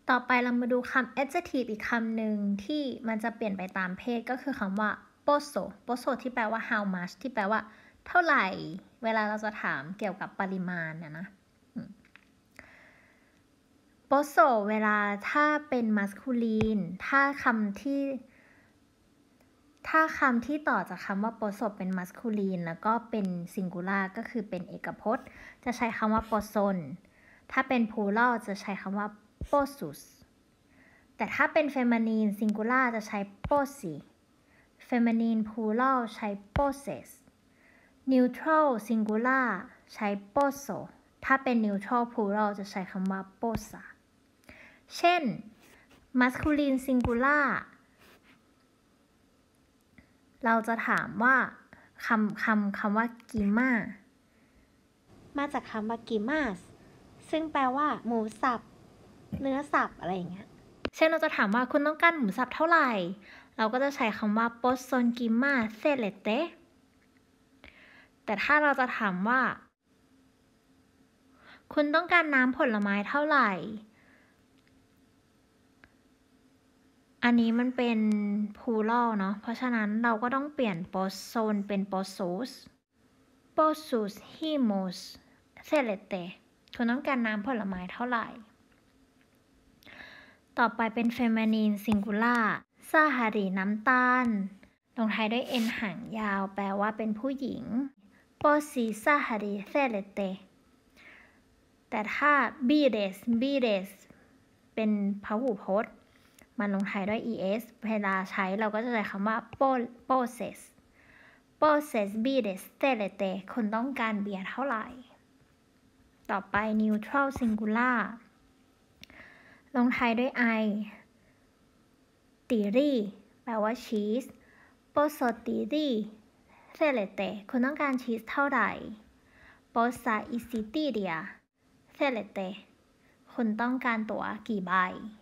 ต่อไปเรามาดูคำ adjective อีกคำหนึ่งที่มันจะเปลี่ยนไปตามเพศก็คือคำว่า poso ที่แปลว่า how much ที่แปลว่าเท่าไหร่ เวลาเราจะถามเกี่ยวกับปริมาณนะ poso เวลาถ้าเป็น masculine ถ้าคำที่ต่อจากคำว่า poso เป็น masculine แล้วก็เป็น singular ก็คือเป็นเอกพจน์จะใช้คำว่า poson ถ้าเป็น plural จะใช้คำว่า posus แต่ถ้าเป็น feminine singular จะใช้ posi feminine plural ใช้ poses neutral singular ใช้ poso ถ้าเป็น neutral plural จะใช้คำว่า posa เช่น masculine singular เราจะถามว่าคำว่า gima มาจากคำว่า gimas ซึ่งแปลว่าหมูสับเนื้อสับอะไรอย่างเงี้ยเช่นเราจะถามว่าคุณต้องการหมูสับเท่าไหร่เราก็จะใช้คำว่า poson gima selete แต่ถ้าเราจะถามว่าคุณต้องการน้ำผลไม้เท่าไหร่อันนี้มันเป็น plural เนาะเพราะฉะนั้นเราก็ต้องเปลี่ยน poson เป็น posus himos selete คุณต้องการน้ำผลไม้เท่าไหร่ต่อไปเป็น feminine singular ซาฮารีน้ำตาลลงท้ายด้วย n หางยาวแปลว่าเป็นผู้หญิง posi sahari selete แต่ถ้า bides เป็นพหูพจน์มันลงท้ายด้วย es เวลาใช้เราก็จะใช้คำว่า poses bides selete คุณต้องการเบียร์เท่าไหร่ต่อไป neutral singular ลงท้ายด้วย i ตีรีแปลว่าชีส poso tiri selete คุณต้องการชีสเท่าไหร่ posa isitiria selete คุณต้องการตั๋วกี่ใบ